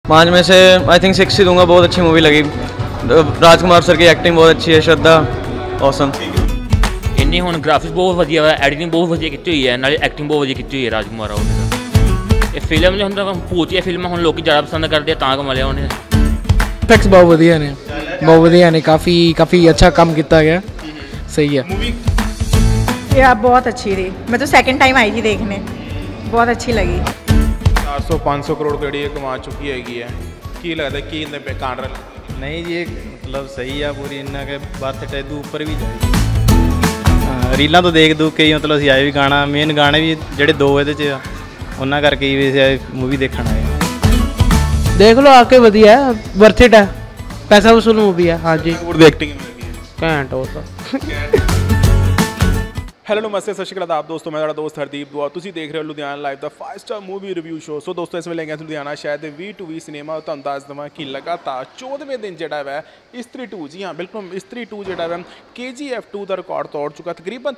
5 में से I think 6 ही दूंगा। बहुत अच्छी मूवी लगी। राजकुमार सर की एक्टिंग बहुत अच्छी है। श्रद्धा ऑसम। इन्नी हुण ग्राफिक्स बहुत वधिया है, एडिटिंग बहुत वधिया की हुई है, नाले एक्टिंग बहुत वधिया की हुई है राजकुमार राव ने। ये फिल्म जो हुंदा भूतिया फिल्म हुण लोग ज़्यादा पसंद करते हैं, तां कमालिया उन्हें। इफेक्ट्स बहुत वधिया ने, बहुत वधिया ने, काफ़ी अच्छा काम किया गया। सही है यार, बहुत अच्छी थी। मैं तो सेकंड टाइम आई थी देखने, बहुत अच्छी लगी। 400-500 करोड़ ਜਿਹੜੀ ਕਮਾ ਚੁੱਕੀ ਹੈਗੀ ਹੈ, ਕੀ ਲੱਗਦਾ ਕੀ ਇਹਦੇ पे ਕਾਂਡ नहीं जी, मतलब सही है पूरी। इन्ना के बात टैदू ऊपर भी जाए रीलों तो देख दूख के ही मतलब ਅਸੀਂ ਆਏ ਵੀ ਗਾਣਾ ਮੇਨ ਗਾਣੇ ਵੀ ਜਿਹੜੇ ਦੋ ਇਹਦੇ 'ਚ ਆ ਉਹਨਾਂ ਕਰਕੇ ਹੀ ਵੀ मूवी देखने आए। देख लो आके वधिया है, वर्थ इट है, पैसा वसूल मूवी है। हाँ जी, एक्टिंग घैंट हो तो। ਹੈਲੋ ਨਮਸਤੇ, ਸਤਿ ਸ਼੍ਰੀ ਅਕਾਲ ਆਪ ਦੋਸਤੋ। ਮੈਂ ਤੁਹਾਡਾ ਦੋਸਤ ਹਰਦੀਪ ਦੁਆ, ਤੁਸੀਂ ਦੇਖ ਰਹੇ ਹੋ ਲੁਧਿਆਣਾ ਲਾਈਵ ਦਾ 5 star movie review show. So ਦੋਸਤੋ, ਇਸ ਵੇਲੇ ਗਏ ਲੁਧਿਆਣਾ ਸ਼ਹਿਰ ਦੇ V2V ਸਿਨੇਮਾ। ਤੁਹਾਨੂੰ ਦੱਸ ਦੇਵਾਂ ਕਿ ਲਗਾਤਾਰ 14ਵੇਂ ਦਿਨ ਜਿਹੜਾ ਹੈ ਇਸਤਰੀ 2, ਜੀ ਹਾਂ ਬਿਲਕੁਲ ਇਸਤਰੀ 2 ਜਿਹੜਾ ਹੈ KGF 2 ਦਾ ਰਿਕਾਰਡ ਤੋੜ ਚੁੱਕਾ। ਤਕਰੀਬਨ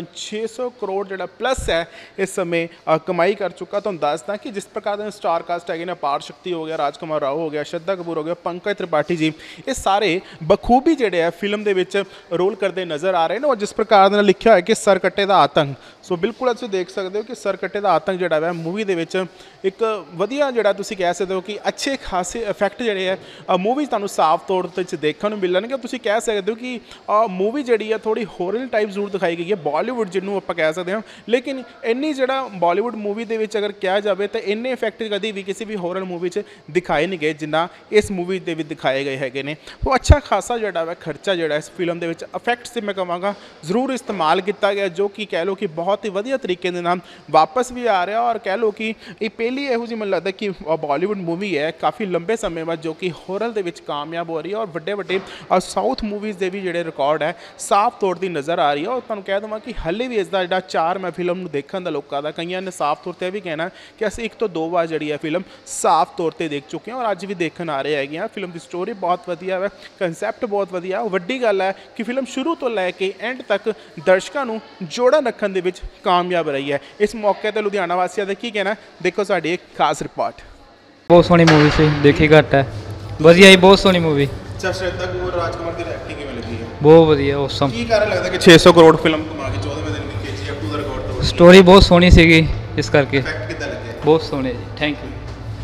600 ਕਰੋੜ ਜਿਹੜਾ ਪਲੱਸ ਹੈ ਇਸ ਸਮੇਂ ਕਮਾਈ ਕਰ ਚੁੱਕਾ। ਤੁਹਾਨੂੰ ਦੱਸਦਾ ਕਿ ਜਿਸ ਪ੍ਰਕਾਰ ਦੇ ਸਟਾਰ ਕਾਸਟ ਹੈਗੇ ਨੇ, ਅਪਾਰ ਸ਼ਕਤੀ ਹੋ ਗਿਆ, ਰਾਜਕੁਮਾਰ ਰਾਓ ਹੋ ਗਿਆ, ਸ਼ਰਧਾ ਕਪੂਰ ਹੋ ਗਿਆ, ਪੰਕਜ ਤ੍ਰਿਪਾਠੀ ਜੀ, ਇਹ ਸਾਰੇ ਬਖੂਬੀ ਜਿਹੜੇ ਆ ਫਿਲਮ ਦੇ ਵਿੱਚ ਰੋਲ ਕਰਦੇ ਨਜ਼ਰ ਆ ਰਹੇ ਨੇ। ਔਰ ਜਿਸ ਪ੍ਰਕਾਰ ਦੇ ਨਾਲ ਲਿਖਿਆ ਹੋਇਆ ਕਿ ਸਰਕੱਟੇ ਦਾ ਆਤੰਕ, ਸੋ ਬਿਲਕੁਲ ਤੁਸੀਂ ਦੇਖ ਸਕਦੇ ਹੋ ਕਿ ਸਰਕੱਟੇ ਦਾ ਆਤੰਕ ਜਿਹੜਾ ਹੈ ਮੂਵੀ ਦੇ ਵਿੱਚ ਇੱਕ ਵਧੀਆ ਜਿਹੜਾ ਤੁਸੀਂ ਕਹਿ ਸਕਦੇ ਹੋ ਕਿ ਅੱਛੇ ਖਾਸੇ ਇਫੈਕਟ ਜਿਹੜੇ ਹੈ ਮੂਵੀ ਤੁਹਾਨੂੰ ਸਾਫ਼ ਤੌਰ 'ਤੇ ਦੇਖਣ ਨੂੰ ਮਿਲਣਗੇ। ਤੁਸੀਂ ਕਹਿ ਸਕਦੇ ਹੋ ਕਿ ਮੂਵੀ ਜਿਹੜੀ ਹੈ ਥੋੜ੍ਹੀ ਹੋਰਰ ਟਾਈਪ ਜ਼ਰੂਰ ਦਿਖਾਈ ਗਈ ਹੈ, ਬਾਲੀਵੁੱਡ ਜਿਹਨੂੰ ਆਪਾਂ ਕਹਿ ਸਕਦੇ ਹਾਂ, ਲੇਕਿਨ ਇੰਨੀ ਜਿਹੜਾ ਬਾਲੀਵੁੱਡ ਮੂਵੀ ਦੇ ਵਿੱਚ ਅਗਰ ਕਿਹਾ ਜਾਵੇ ਤਾਂ ਇੰਨੇ ਇਫੈਕਟ ਕਦੀ ਵੀ ਕਿਸੇ ਵੀ ਹੋਰਰ ਮੂਵੀ 'ਚ ਦਿਖਾਏ ਨਹੀਂ ਗਏ ਜਿੰਨਾ ਇਸ ਮੂਵੀ ਦੇ ਵਿੱਚ ਦਿਖਾਏ ਗਏ ਹੈਗੇ ਨੇ। ਉਹ ਅੱਛਾ ਖਾਸਾ ਜਿਹੜਾ ਵਾ ਖਰਚਾ ਜਿਹੜਾ ਇਸ ਫਿਲਮ ਦੇ ਵਿੱਚ ਇਫੈਕਟਸ 'ਤੇ ਮੈਂ ਕਹਾਂਗਾ ਜ਼ਰੂਰ ਇਸਤੇਮਾਲ ਕੀਤਾ ਗਿਆ, ਜੋ ਕਿ ਕਹਿ ਲਓ ਕਿ ਬਹੁਤ ਹੀ ਵਧੀਆ ਤਰੀਕੇ ਦੇ ਨਾਲ ਵਾਪਸ ਵੀ ਆ ਰਿਹਾ। ਔਰ ਕਹਿ ਲਓ ਕਿ ਇਹ ਪਹਿਲੀ ਇਹੋ ਜਿਹੀ ਮੈਨੂੰ ਲੱਗਦਾ ਕਿ ਬਾਲੀਵੁੱਡ ਮੂਵੀ ਹੈ ਕਾਫੀ ਲੰਬੇ ਸਮੇਂ ਬਾਅਦ ਜੋ ਕਿ ਹੋਰਰ ਦੇ ਵਿੱਚ ਕਾਮਯਾਬ ਹੋ ਰਹੀ ਹੈ। ਔਰ ਵੱਡੇ ਵੱਡੇ ਸਾਊਥ ਮੂਵੀਜ਼ ਦੇ ਵੀ ਜਿਹੜੇ ਰਿਕਾਰਡ ਹੈ ਸਾਫ਼ ਤੌਰ 'ਤੇ ਨਜ਼ਰ ਆ ਰਹੀ ਹੈ। ਔਰ ਤੁਹਾਨੂੰ ਕਹਿ ਦੇਵਾਂ ਕਿ ਹਾਲੇ ਵੀ ਇਸ ਦਾ ਜਿਹੜਾ ਚਾਰ ਮੈਂ ਫਿਲਮ ਨੂੰ ਦੇਖਣ ਦਾ ਲੋਕਾਂ ਦਾ, ਕਈਆਂ ਨੇ ਸਾਫ਼ ਤੌਰ 'ਤੇ ਵੀ ਕਹਿਣਾ ਕਿ ਅਸੀਂ 1 ਤੋਂ 2 ਵਾਰ ਜਿਹੜੀ ਹੈ ਫਿਲਮ ਸਾਫ਼ ਤੌਰ 'ਤੇ ਦੇਖ ਚੁੱਕੇ ਹਾਂ ਔਰ ਅੱਜ ਵੀ ਦੇਖਣ ਆ ਰਹੇ ਹੈਗੇ ਹਾਂ। ਫਿਲਮ ਦੀ ਸਟੋਰੀ ਬਹੁਤ ਵਧੀਆ ਹੈ, ਕੰਸੈਪਟ ਬਹੁਤ ਵਧੀਆ। ਵੱਡੀ ਗੱਲ ਹੈ ਕਿ ਫਿਲਮ ਸ਼ੁਰੂ ਤੋਂ ਲੈ ਕੇ ਐਂਡ ਤੱਕ ਦਰਸ਼ਕਾਂ ਨੂੰ ਜੋੜਾ ਰੱਖਣ ਦੇ ਵਿੱਚ ਕਾਮਯਾਬ ਰਹੀ ਹੈ। ਇਸ ਮੌਕੇ ਤੇ ਲੁਧਿਆਣਾ ਵਾਸੀਆਂ ਦਾ ਕੀ ਕਹਿਣਾ, ਦੇਖੋ ਸਾਡੀ ਇੱਕ ਖਾਸ ਰਿਪੋर्ट। ਬਹੁਤ ਸੋਹਣੀ ਮੂਵੀ ਸੀ, ਦੇਖੀ ਘੱਟ ਹੈ, ਵਧੀਆ ਹੀ, ਬਹੁਤ ਸੋਹਣੀ ਮੂਵੀ। ਅੱਛਾ, ਸ਼ਰਧਾ ਕਪੂਰ ਰਾਜਕੁਮਾਰ ਦੀ ਐਕਟਿੰਗ ਕਿਵੇਂ ਲੱਗੀ ਹੈ? ਬਹੁਤ ਵਧੀਆ, ਔਸਮ। ਕੀ ਕਾਰਨ ਲੱਗਦਾ ਕਿ 600 ਕਰੋੜ ਫਿਲਮ ਕਮਾ ਕੇ 14ਵੇਂ ਦਿਨ ਵਿੱਚ KGF 2 ਦਾ ਰਿਕਾਰਡ ਤੋੜ? ਸਟੋਰੀ ਬਹੁਤ ਸੋਹਣੀ ਸੀਗੀ, ਇਸ ਕਰਕੇ ਇਫੈਕਟ ਕਿੱਦਾਂ ਲੱਗਿਆ? ਬਹੁਤ ਸੋਹਣੇ ਜੀ, ਥੈਂਕ ਯੂ।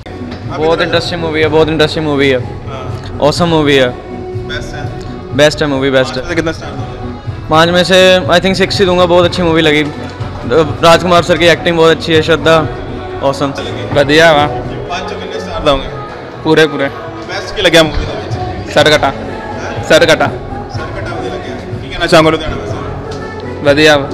बहुत इंटरेस्टिंग मूवी है, बहुत इंटरेस्टिंग मूवी है, ऑसम मूवी है, बेस्ट है मूवी, बेस्ट है। कितना स्टार दोगे? 5 में से आई थिंक 6 ही दूंगा। बहुत अच्छी मूवी लगी। राजकुमार सर की एक्टिंग बहुत अच्छी है। श्रद्धा ऑसम। ਵਧੀਆ ਵਾ, 5 ਕਿੰਨੇ ਸਟਾਰ ਦੋਗੇ? ਪੂਰੇ ਪੂਰੇ। ਬੈਸਟ ਕੀ ਲੱਗਿਆ ਮੂਵੀ ਦੇ ਵਿੱਚ? ਸਰਕਟਾ ਸਰਕਟਾ ਵਧੀਆ ਲੱਗਿਆ। ਕੀ ਕਹਿਣਾ ਚਾਹੋਗੇ ਲੁਧਿਆਣਾ ਵਾਸੀਆਂ? ਵਧੀਆ ਵਾ।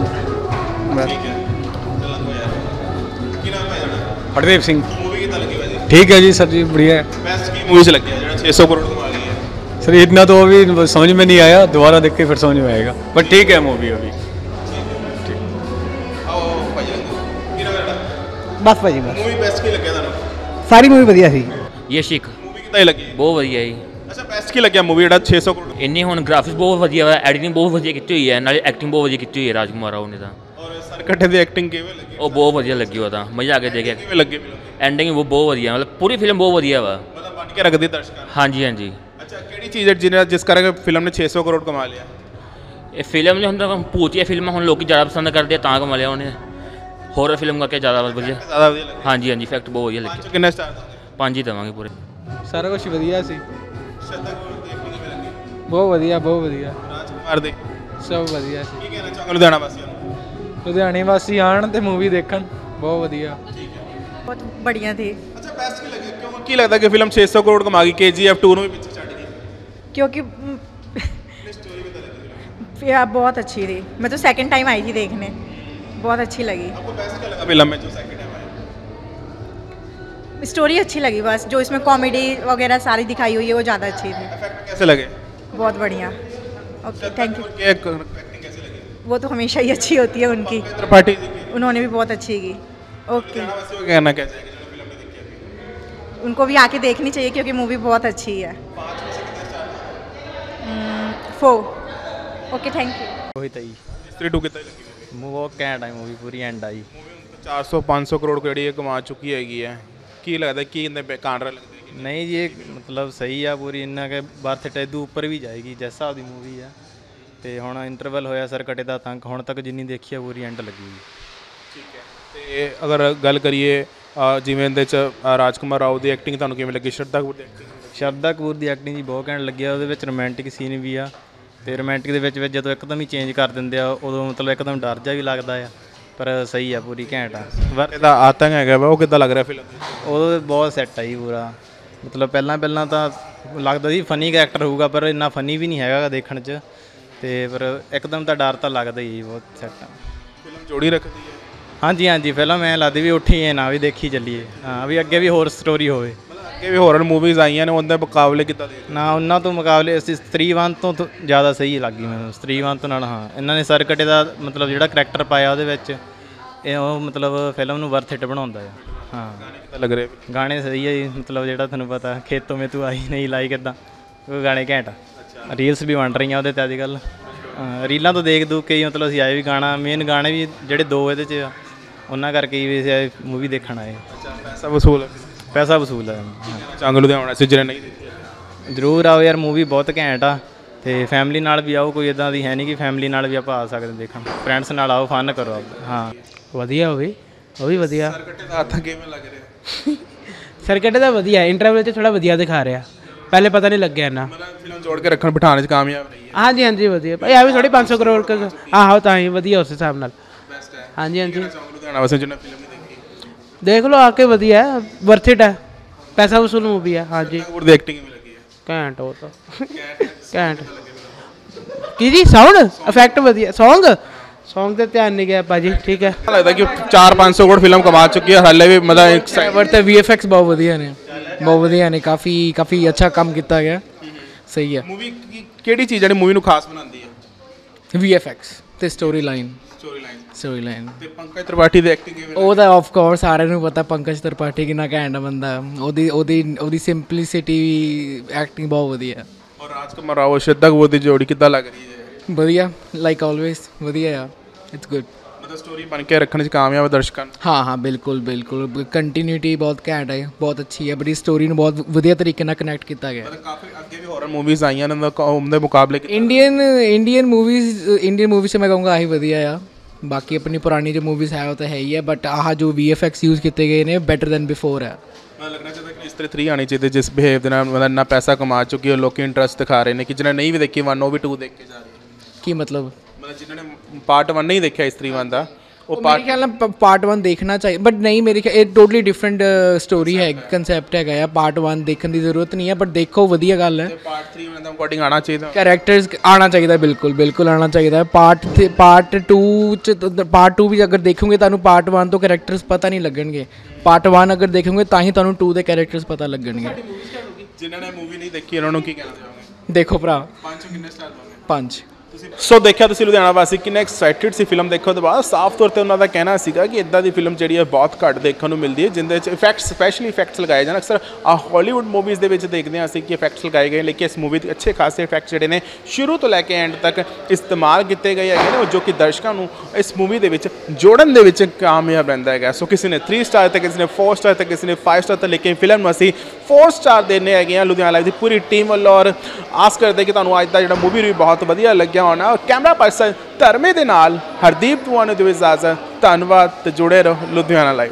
ਠੀਕ ਹੈ, ਚੱਲਾਂ ਦੋ ਯਾਰ। ਕੀ ਨਾਮ ਹੈ ਤੁਹਾਡਾ? ਹਰਦੀਪ ਸਿੰਘ। मूवी कितना लगी भाई? ठीक है जी सर जी, बढ़िया है बेस्ट की मूवी से लगी है जो 600 करोड़ कमा गई है। सर। इतना तो अभी समझ में नहीं आया, दोबारा देख के फिर समझ में आएगा, पर ठीक है मूवी अभी। आओ भाई की नाम है ਤੁਹਾਡਾ? बस भाजी बस, मूवी बेस्ट की लगी ਤੁਹਾਨੂੰ? सारी मूवी वधिया सी। ये शिक मूवी कितना ही लगी? बहुत वधिया जी। अच्छा, बेस्ट की लगी मूवी ਜਿਹੜਾ 600 ਕਰੋੜ? ਇੰਨੀ ਹੁਣ ਗ੍ਰਾਫਿक्स ਬਹੁਤ ਵਧੀਆ ਹੈ, ਐਡੀਟਿੰਗ ਬਹੁਤ ਵਧੀਆ ਕੀਤੀ ਹੋਈ ਹੈ, ਨਾਲੇ ਐਕਟਿੰਗ ਬਹੁਤ ਵਧੀਆ ਕੀਤੀ ਹੋਈ ਹੈ ਰਾਜਕੁਮਾਰ ਰਾਓ ਨੇ। ਤਾਂ ਔਰ ਸਰਕਟੇ ਦੀ ਐਕਟਿੰਗ ਕਿਵੇਂ ਲੱਗੀ? ਉਹ ਬਹੁਤ ਵਧੀਆ ਲੱਗੀ, ਉਹ ਤਾਂ ਮਜ਼ਾ ਆ ਕੇ ਦੇਖਿਆ। ਕਿਵੇਂ ਲੱਗੀ ਫਿਲਮ? ਐਂਡਿੰਗ ਉਹ ਬਹੁਤ ਵਧੀਆ, ਮਤਲਬ ਪੂਰੀ ਫਿਲਮ ਬਹੁਤ ਵਧੀਆ ਵਾ। ਮਤਲਬ ਬਣ ਕੇ ਰੱਖਦੀ ਦਰਸ਼ਕਾਂ ਨੂੰ। ਹਾਂਜੀ ਹਾਂਜੀ। ਅੱਛਾ, ਕਿਹੜੀ ਚੀਜ਼ ਹੈ ਜਿਸ ਕਰਕੇ ਫਿਲਮ ਨੇ 600 ਕਰੋੜ ਕਮਾ ਲਿਆ? ਇਹ ਫਿਲਮ ਜੋ ਹੁੰਦਾ ਭੂਤੀਆ ਫਿਲਮਾਂ ਹੁਣ ਲੋਕ ਜ਼ਿਆਦਾ ਪਸੰਦ ਕਰਦੇ ਆ, ਤਾਂ ਕਮਾ ਲਿਆ ਉਹਨੇ। ਹੋਰਰ ਫਿਲਮ ਕਰਕੇ ਜ਼ਿਆਦਾ ਵਧੀਆ। ਜ਼ਿਆਦਾ ਵਧੀਆ ਲੱਗੀ? ਹਾਂਜੀ ਹਾਂਜੀ, ਇਫੈਕਟ ਬਹੁਤ ਵਧੀਆ ਲੱਗੇ। ਕਿੰਨੇ ਸਟਾਰ ਦੋਗੇ? 5 ਹੀ ਦੇਵਾਂਗੇ ਪੂਰੇ। सारा कुछ वधिया सी, ਸ਼ਰਧਾ ਕਪੂਰ ਦੀ ਐਕਟਿੰਗ ਕਿਵੇਂ ਲੱਗੀ? बहुत वधिया, बहुत वधिया, ਰਾਜਕੁਮਾਰ ਦੀ सब वधिया सी। ਕੀ ਕਹਿਣਾ ਚਾਹੋਗੇ ਲੁਧਿਆਣਾ ਵਾਸੀਆਂ ਨੂੰ? ਲੁਧਿਆਣੇ ਵਾਸੀ ਆਣ ਤੇ ਮੂਵੀ ਦੇਖਣ, ਬਹੁਤ ਵਧੀਆ। बहुत बढ़िया थी ਅੱਛਾ, ਬੈਸਟ ਕੀ ਲੱਗੀ? ਕਿਉਂ ਕੀ ਲੱਗਦਾ ਕਿ ਫਿਲਮ 600 ਕਰੋੜ ਕਮਾ ਗਈ, KGF 2 ਨੂੰ ਵੀ ਪਿੱਛੇ ਛੱਡ ਗਈ? क्योंकि यार, बहुत अच्छी थी। मैं तो सेकंड टाइम आई थी देखने, बहुत अच्छी लगी। आपको बेस्ट क्या लगा फिल्म में जो सेकंड टाइम आया? स्टोरी अच्छी लगी, बस जो इसमें कॉमेडी वगैरह सारी दिखाई हुई है वो ज़्यादा अच्छी थी। इफेक्ट कैसे लगे? बहुत बढ़िया। Okay, thank you. एक्टिंग कैसे लगी? वो तो हमेशा ही अच्छी होती है उनकी, त्रिपाठी जी की उन्होंने भी बहुत अच्छी की। ओके, वासियों का कहना कैसे है कि जो फिल्म में देखी अभी? उनको भी आके देखनी चाहिए क्योंकि मूवी बहुत अच्छी है। 5 में से कितने स्टार? 4। Okay, thank you. ਉਹੀ ਤਾਂ ਜੀ, स्त्री 2 कितना लगी मूवी? ਬਹੁਤ ਘੈਂਟ ਆਈ ਮੂਵੀ, ਪੂਰੀ ਐਂਡ ਆਈ। मूवी 400-500 करोड़ ਜਿਹੜੀ ਕਮਾ ਚੁੱਕੀ ਹੈਗੀ ਹੈ। ਕੀ ਲੱਗਦਾ ਕੀ ਇਹਦੇ ਕਾਂਡ ਲੱਗਦੇ? नहीं जी ये मतलब सही आ पूरी इन्ना के बर्थ टैदू ऊपर भी जाएगी जिस हिसाब की मूवी है तो हुण इंटरवल होया सर कटे दा तंक हुण तक जिन्नी देखी है पूरी एंड लगी ਠੀਕ ਹੈ ਤੇ ਅਗਰ ਗੱਲ ਕਰੀਏ ਜਿਵੇਂ ਇਹਦੇ ਚ ਰਾਜਕੁਮਾਰ ਰਾਓ ਦੀ ਐਕਟਿੰਗ ਤੁਹਾਨੂੰ ਕਿਵੇਂ ਲੱਗੀ ਸ਼ਰਧਾ ਕਪੂਰ ਦੀ ਐਕਟਿੰਗ ਸ਼ਰਧਾ ਕਪੂਰ ਦੀ ਐਕਟਿੰਗ ਜੀ ਬਹੁਤ ਘੈਂਟ ਲੱਗਿਆ ਉਹਦੇ ਵਿੱਚ ਰੋਮਾਂਟਿਕ ਸੀਨ ਵੀ ਆ ਤੇ ਰੋਮਾਂਟਿਕ ਦੇ ਵਿੱਚ ਜਦੋਂ ਇੱਕਦਮ ਹੀ ਚੇਂਜ ਕਰ ਦਿੰਦੇ ਆ ਉਦੋਂ ਮਤਲਬ ਇੱਕਦਮ ਡਰ ਜਾ ਵੀ ਲੱਗਦਾ ਆ ਪਰ ਸਹੀ ਆ ਪੂਰੀ ਘੈਂਟ ਆ ਇਹਦਾ ਆਤੰਕ ਹੈਗਾ ਵਾ ਉਹ ਕਿੱਦਾਂ ਲੱਗ ਰਿਹਾ ਫਿਲਮ ਉਦੋਂ ਬਹੁਤ ਸੈੱਟ ਆ ਜੀ ਪੂਰਾ ਮਤਲਬ ਪਹਿਲਾਂ ਤਾਂ ਲੱਗਦਾ ਸੀ ਫਨੀ ਕਰੈਕਟਰ ਹੋਊਗਾ ਪਰ ਇੰਨਾ ਫਨੀ ਵੀ ਨਹੀਂ ਹੈਗਾ ਦੇਖਣ 'ਚ ਤੇ ਪਰ ਇੱਕਦਮ ਤਾਂ ਡਰ ਤਾਂ ਲੱਗਦਾ ਹੀ ਬਹੁਤ ਸੈੱਟ ਆ ਫਿਲਮ ਜੋੜੀ ਰੱਖਦੀ ਹੈ ਹਾਂਜੀ ਫਿਲਮ ਐਂ ਲੱਗਦੀ ਵੀ ਉੱਠੀਏ ਨਾ ਵੀ ਦੇਖੀ ਚੱਲੀਏ ਹਾਂ ਵੀ ਅੱਗੇ ਵੀ ਹੋਰ ਸਟੋਰੀ ਹੋਵੇ ਅੱਗੇ ਵੀ ਹੋਰਨ ਮੂਵੀਜ਼ ਆਈਆਂ ਨੇ ਉਹਦੇ ਮੁਕਾਬਲੇ ਕਿੱਦਾਂ ਦੇ ਨਾ ਉਹਨਾਂ ਤੋਂ ਮੁਕਾਬਲੇ ਅਸੀਂ ਸਤਰੀ 1 ਤੋਂ ਜ਼ਿਆਦਾ ਸਹੀ ਲੱਗੀ ਮੈਨੂੰ ਸਤਰੀ 1 ਤੋਂ ਨਾਲ ਹਾਂ ਇਹਨਾਂ ਨੇ ਸਰ ਕਟੇ ਦਾ ਮਤਲਬ ਜਿਹੜਾ ਕਰੈਕਟਰ ਪਾਇਆ ਉਹਦੇ ਵਿੱਚ ਇਹ ਉਹ ਮਤਲਬ ਫਿਲਮ ਨੂੰ ਵਰਥ ਹਿੱਟ ਬਣਾਉਂਦਾ ਆ ਹਾਂ ਕਿੱਦਾਂ ਲੱਗ ਰਿਹਾ ਗਾਣੇ ਸਹੀ ਆ ਜੀ ਮਤਲਬ ਜਿਹੜਾ ਤੁਹਾਨੂੰ ਪਤਾ ਖੇਤੋਂ ਮੇ ਤੂੰ ਆਈ ਨਹੀਂ ਲਾਈ ਕਿੱਦਾਂ ਉਹ ਗਾਣੇ ਘੈਂਟ ਆ ਰੀਲਸ ਵੀ ਬਣ ਰਹੀਆਂ ਉਹਦੇ 'ਤੇ ਅੱਜ ਕੱਲ੍ਹ ਰੀਲਾਂ ਤੋਂ ਦੇਖ ਦੂ ਕੇ ਮਤਲਬ ਅਸੀਂ ਆਏ ਵੀ ਗਾਣਾ ਮੇਨ ਗਾਣੇ ਵੀ ਜਿਹੜੇ ਦੋ ਇਹਦੇ 'ਚ ਆ ਉਹਨਾਂ ਕਰਕੇ ਵੀ ਅਸੀਂ ਮੂਵੀ ਦੇਖਣ ਆਏ ਪੈਸਾ ਵਸੂਲ ਹੈ ਚੰਗ ਲੁਧਿਆਣਾ ਸੀ ਜਿਹੜੇ ਨਹੀਂ ਦੇਖੇ ਜ਼ਰੂਰ ਆਓ ਯਾਰ ਮੂਵੀ ਬਹੁਤ ਘੈਂਟ ਆ ਤੇ ਫੈਮਿਲੀ ਨਾਲ ਵੀ ਆਓ ਕੋਈ ਇਦਾਂ ਦੀ ਹੈ ਨਹੀਂ ਕਿ ਫੈਮਿਲੀ ਨਾਲ ਵੀ ਆਪਾਂ ਆ ਸਕਦੇ ਦੇਖਣ ਫਰੈਂਡਸ ਨਾਲ ਆਓ ਫਨ ਕਰੋ ਹਾਂ ਵਧੀਆ ਹੋਵੇ ਉਹ ਵੀ ਵਧੀਆ ਸਰਕਟੇ ਦਾ ਹੱਥ ਕਿਵੇਂ ਲੱਗ ਰਿਹਾ ਸਰਕਟ ਦਾ ਵਧੀਆ ਇੰਟਰਵਲ 'ਚ ਥੋੜਾ ਵਧੀਆ ਦਿਖਾ ਰਿਹਾ ਪਹਿਲੇ ਪਤਾ ਨਹੀਂ ਲੱਗਿਆ ਨਾ ਮਤਲਬ ਫਿਲਮ ਜੋੜ ਕੇ ਰੱਖਣ ਬਿਠਾਉਣ 'ਚ ਕਾਮਯਾਬ ਰਹੀ ਹੈ ਹਾਂਜੀ ਵਧੀਆ ਭਾਈ ਐਵੇਂ ਥੋੜੀ 500 ਕਰੋੜ ਆਹੋ ਤਾਂ ਹੀ ਵਧੀਆ ਉਸ ਹਿਸਾਬ ਨਾਲ ਬੈਸਟ ਹੈ ਹਾਂਜੀ ਚੰਗ ਲੁਧਿਆਣਾ ਵਾਸਤੇ ਜਿਹਨੇ ਫਿਲਮ ਨਹੀਂ ਦੇਖੀ ਦੇਖ ਲਓ ਆ ਕੇ ਵਧੀਆ ਵਰਥ ਇਟ ਹੈ ਪੈਸਾ ਵਸੂਲ ਮੂਵੀ ਹੈ ਹਾਂਜੀ ਕਪੂਰ ਦੀ ਐਕਟਿੰਗ ਕਿਵੇਂ ਲੱਗੀ ਹੈ ਘੈਂਟ ਉਹ ਤਾਂ ਘੈਂਟ ਕੀ ਜੀ ਸਾਊਂਡ ਇਫੈਕਟ ਵਧੀਆ ਸੌਂਗ ਤੇ ਧਿਆਨ ਨਹੀਂ ਗਿਆ ਭਾਜੀ ਠੀਕ ਹੈ ਲੱਗਦਾ ਕਿ 400-500 ਕਰੋੜ ਫਿਲਮ ਕਮਾ ਚੁੱਕੀ ਹੈ ਹਾਲੇ ਵੀ ਮਤਲਬ ਬਟ ਤੇ VFX ਬਹੁਤ ਵਧੀਆ ਨੇ ਕਾਫੀ ਅੱਛਾ ਕੰਮ ਕੀਤਾ ਗਿਆ ਸਹੀ ਹੈ ਮੂਵੀ ਕਿਹੜੀ ਚੀਜ਼ ਜਿਹੜੀ ਮੂਵੀ ਨੂੰ ਖਾਸ ਬਣਾਉਂਦੀ ਹੈ VFX ਤੇ ਸਟੋਰੀ ਲਾਈਨ ਤੇ ਪੰਕਜ ਤ੍ਰਿਪਾਠੀ ਦੀ ਐਕਟਿੰਗ ਕਿਵੇਂ ਉਹ ਤਾਂ ਆਫ ਕੋਰਸ ਸਾਰਿਆਂ ਨੂੰ ਪਤਾ ਪੰਕਜ ਤ੍ਰਿਪਾਠੀ ਕਿੰਨਾ ਘੈਂਟ ਬੰਦਾ ਉਹਦੀ ਸਿੰਪਲਿਸਿਟੀ ਐਕਟਿੰਗ ਬਹੁਤ ਵਧੀਆ ਔਰ ਰਾਜਕੁਮਾਰ ਰਾਓ ਸ਼ਰਧਾ ਕਪੂਰ ਦੀ ਜੋੜੀ ਕਿੱਦਾਂ ਲੱਗ ਰਹੀ ਹੈ ਵਧੀਆ ਲਾਈਕ ਆਲਵੇਜ਼ ਵਧੀਆ ਆ ਇਟਸ ਗੁੱਡ ਮਤਲਬ ਸਟੋਰੀ ਬਣ ਕੇ ਰੱਖਣ 'ਚ ਕਾਮਯਾਬ ਹੈ ਦਰਸ਼ਕਾਂ ਨੂੰ ਹਾਂ ਬਿਲਕੁਲ ਕੰਟੀਨਿਊਟੀ ਬਹੁਤ ਘੈਂਟ ਹੈ ਬਹੁਤ ਅੱਛੀ ਹੈ ਬੜੀ ਸਟੋਰੀ ਨੂੰ ਬਹੁਤ ਵਧੀਆ ਤਰੀਕੇ ਨਾਲ ਕਨੈਕਟ ਕੀਤਾ ਗਿਆ ਮਤਲਬ ਕਾਫੀ ਅੱਗੇ ਵੀ ਹੋਰਨ ਮੂਵੀਜ਼ ਆਈਆਂ ਨੇ ਉਹਦੇ ਮੁਕਾਬਲੇ ਇੰਡੀਅਨ ਮੂਵੀਜ਼ 'ਚ ਮੈਂ ਕਹੂੰਗਾ ਆਹੀ ਵਧੀਆ ਆ ਬਾਕੀ ਆਪਣੀ ਪੁਰਾਣੀ ਜੋ ਮੂਵੀਜ਼ ਹੈ ਉਹ ਤਾਂ ਹੈ ਹੀ ਹੈ ਬਟ ਆਹ ਜੋ VFX ਯੂਜ਼ ਕੀਤੇ ਗਏ ਨੇ ਬੈਟਰ ਦੈਨ ਬਿਫੋਰ ਹੈ ਮੈਨੂੰ ਲੱਗਣਾ ਚਾਹੀਦਾ ਕਿ ਇਸ ਤਰ੍ਹਾਂ 3 ਆਣੀ ਚਾਹੀਦੀ ਜਿਸ ਬਿਹੇਵ ਦੇ ਨਾਲ ਮਤਲਬ ਇੰਨਾ ਪੈਸਾ ਕਮਾ ਚੁੱਕੀ ਹੈ ਲੋਕੀ ਇੰਟਰਸਟ ਦਿਖਾ ਰਹੇ ਨੇ ਕਿ ਜਿਹਨਾਂ ਨਹੀਂ ਵੀ ਦੇਖੀ 1 ਉਹ ਵੀ 2 ਦੇਖ ਕੇ ਜਾ ਰਹੇ ਕੀ ਮਤਲਬ ਜਿਨ੍ਹਾਂ ਨੇ ਪਾਰਟ 1 ਨਹੀਂ ਦੇਖਿਆ ਇਸਤਰੀ 1 ਦਾ ਉਹ ਮੇਰੇ ਖਿਆਲ ਨਾਲ ਪਾਰਟ 1 ਦੇਖਣਾ ਚਾਹੀਏ ਬਟ ਨਹੀਂ ਮੇਰੇ ਖਿਆਲ ਇਹ ਟੋਟਲੀ ਡਿਫਰੈਂਟ ਸਟੋਰੀ ਹੈ ਕਨਸੈਪਟ ਹੈਗਾ ਆ ਪਾਰਟ 1 ਦੇਖਣ ਦੀ ਜ਼ਰੂਰਤ ਨਹੀਂ ਹੈ ਬਟ ਦੇਖੋ ਵਧੀਆ ਗੱਲ ਹੈ ਪਾਰਟ 3 ਦਾ ਅਕੋਰਡਿੰਗ ਆਣਾ ਚਾਹੀਦਾ ਕੈਰੈਕਟਰਸ ਆਉਣਾ ਚਾਹੀਦਾ ਬਿਲਕੁਲ ਆਉਣਾ ਚਾਹੀਦਾ ਪਾਰਟ 2 ਵੀ ਅਗਰ ਦੇਖੋਗੇ ਤੁਹਾਨੂੰ ਪਾਰਟ 1 ਤੋਂ ਕੈਰੈਕਟਰਸ ਪਤਾ ਨਹੀਂ ਲੱਗਣਗੇ ਪਾਰਟ 1 ਅਗਰ ਦੇਖੋਗੇ ਤਾਂ ਹੀ ਤੁਹਾਨੂੰ 2 ਦੇ ਕੈਰੈਕਟਰਸ ਪਤਾ ਲੱਗਣਗੇ ਜਿਨ੍ਹਾਂ ਨੇ ਮੂਵੀ ਨਹੀਂ ਦੇਖੀ ਉਹਨਾਂ ਨੂੰ ਕੀ ਕਹਿਣਾ ਚਾਹੋਗੇ ਦੇਖੋ ਭਰਾ 5 ਕਿੰਨੇ ਸਟਾਰ ਦੋਗੇ 5 ਸੋ ਦੇਖਿਆ ਤੁਸੀਂ ਲੁਧਿਆਣਾ ਵਾਸੀ ਕਿੰਨੇ ਐਕਸਾਈਟਿਡ ਸੀ ਫਿਲਮ ਦੇਖਣ ਤੋਂ ਬਾਅਦ ਸਾਫ਼ ਤੌਰ ਤੇ ਉਹਨਾਂ ਦਾ ਕਹਿਣਾ ਸੀਗਾ ਕਿ ਇਦਾਂ ਦੀ ਫਿਲਮ ਜਿਹੜੀ ਹੈ ਬਹੁਤ ਘੱਟ ਦੇਖਣ ਨੂੰ ਮਿਲਦੀ ਹੈ ਜਿੰਦੇ ਵਿੱਚ ਇਫੈਕਟਸ ਸਪੈਸ਼ਲੀ ਇਫੈਕਟਸ ਲਗਾਏ ਜਾਣ ਅਕਸਰ ਹਾਲੀਵੁੱਡ ਮੂਵੀਜ਼ ਦੇ ਵਿੱਚ ਦੇਖਦੇ ਹਾਂ ਅਸੀਂ ਕਿ ਇਫੈਕਟਸ ਲਗਾਏ ਗਏ ਲੇਕਿਨ ਇਸ ਮੂਵੀ ਦੇ ਅੱਛੇ ਖਾਸੇ ਇਫੈਕਟਸ ਜਿਹੜੇ ਨੇ ਸ਼ੁਰੂ ਤੋਂ ਲੈ ਕੇ ਐਂਡ ਤੱਕ ਇਸਤੇਮਾਲ ਕੀਤੇ ਗਏ ਹੈਗੇ ਨੇ ਜੋ ਕਿ ਦਰਸ਼ਕਾਂ ਨੂੰ ਇਸ ਮੂਵੀ ਦੇ ਵਿੱਚ ਜੋੜਨ ਦੇ ਵਿੱਚ ਕਾਮਯਾਬ ਰਹਿੰਦਾ ਹੈਗਾ ਸੋ ਕਿਸੇ ਨੇ 3 ਸਟਾਰ ਤੇ ਕਿਸੇ ਨੇ 4 ਸਟਾਰ ਤੇ ਕਿਸੇ ਨੇ 5 ਸਟਾਰ ਤੇ ਲੇਕਿਨ ਫਿਲਮ ਨੂੰ ਅਸੀਂ 4 ਸਟਾਰ ਦੇਣੇ ਹੈਗੇ ਆ ਲੁਧਿਆਣਾ ਲਾਈਵ ਦੀ ਪੂਰੀ ਟੀਮ ਵੱਲੋਂ ਔਰ ਆਸ ਕਰਦੇ ਕਿ ਤੁਹਾਨੂੰ ਅੱਜ ਦਾ ਜਿਹੜਾ ਮੂਵੀ ਰਿਵਿਊ ਬਹੁਤ ਵਧੀਆ ਲੱਗਿਆ ਹੋਣਾ ਕੈਮਰਾ ਪਰਸਨ ਧਰਮੇ ਦੇ ਨਾਲ ਹਰਦੀਪ ਨੂੰ ਦਿਓ ਇਜਾਜ਼ਤ ਧੰਨਵਾਦ ਤੇ ਜੁੜੇ ਰਹੋ ਲੁਧਿਆਣਾ ਲਾਈਵ